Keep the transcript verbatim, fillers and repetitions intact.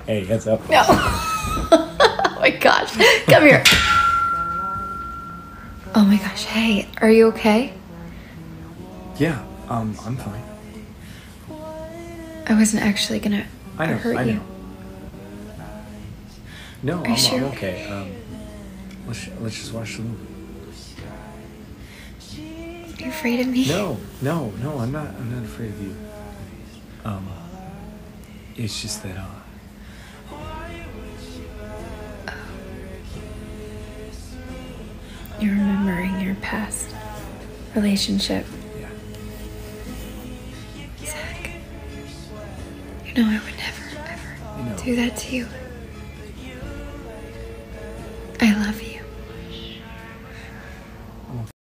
Hey, heads up. No. Oh my gosh. Come here. Oh my gosh. Hey, are you okay? Yeah, um, I'm fine. I wasn't actually gonna I know, hurt I know. you. No, Are I'm, you sure? I'm okay. Um, let's, let's just watch the movie. Are you afraid of me? No, no, no, I'm not, I'm not afraid of you. Um, it's just that, uh... You're remembering your past relationship. Yeah. Zach, you know I would never, ever You know. do that to you.